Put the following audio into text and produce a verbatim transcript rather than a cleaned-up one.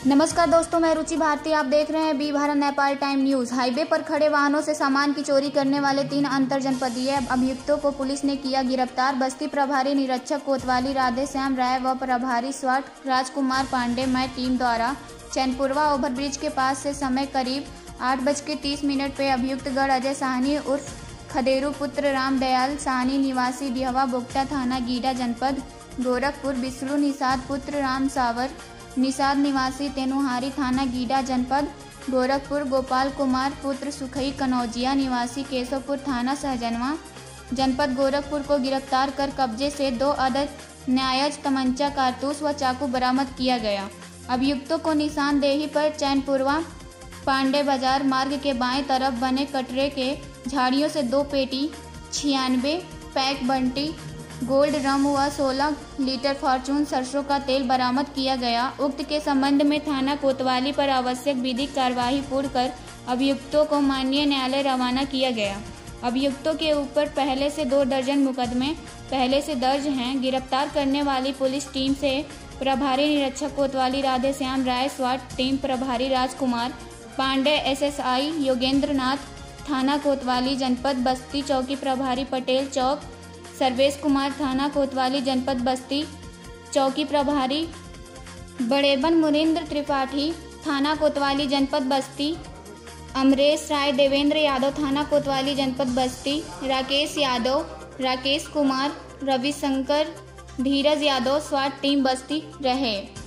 नमस्कार दोस्तों, मैं रुचि भारती। आप देख रहे हैं B Bharat Nepal Time News. Highway पर खड़े वाहनों से सामान की चोरी करने वाले तीन अंतरजनपदीय अभियुक्तों को पुलिस ने किया गिरफ्तार। बस्ती प्रभारी निरीक्षक कोतवाली राधे श्याम राय व प्रभारी स्वाट राजकुमार पांडे मैं टीम द्वारा चैनपुरवा ओवरब्रिज के पास से समय करीब आठ बज के तीस मिनट पर अभियुक्तगढ़ अजय साहनी उर्फ खदेरू पुत्र राम दयाल साहनी निवासी डिहवा बोगटा थाना गीडा जनपद गोरखपुर, बिसलू निषाद पुत्र राम सावर निषाद निवासी तेनुहारी थाना गीडा जनपद गोरखपुर, गोपाल कुमार पुत्र सुखई कनौजिया निवासी केशवपुर थाना सहजनवा जनपद गोरखपुर को गिरफ्तार कर कब्जे से दो अदद न्यायज तमंचा, कारतूस व चाकू बरामद किया गया। अभियुक्तों को निशानदेही पर चैनपुरवा पांडे बाजार मार्ग के बाएं तरफ बने कटरे के झाड़ियों से दो पेटी छियानवे पैक बंटी गोल्ड रम व सोलह लीटर फॉर्चून सरसों का तेल बरामद किया गया। उक्त के संबंध में थाना कोतवाली पर आवश्यक विधिक कार्यवाही पूर्ण कर अभियुक्तों को माननीय न्यायालय रवाना किया गया। अभियुक्तों के ऊपर पहले से दो दर्जन मुकदमे पहले से दर्ज हैं। गिरफ्तार करने वाली पुलिस टीम से प्रभारी निरीक्षक कोतवाली राधे श्याम राय, स्वाट टीम प्रभारी राजकुमार पांडे, एसएसआई योगेंद्र नाथ थाना कोतवाली जनपद बस्ती, चौकी प्रभारी पटेल चौक सर्वेश कुमार थाना कोतवाली जनपद बस्ती, चौकी प्रभारी बड़ेबन मुरिंद्र त्रिपाठी थाना कोतवाली जनपद बस्ती, अमरेश राय देवेंद्र यादव थाना कोतवाली जनपद बस्ती, राकेश यादव, राकेश कुमार, रविशंकर, धीरज यादव स्वाट टीम बस्ती रहे।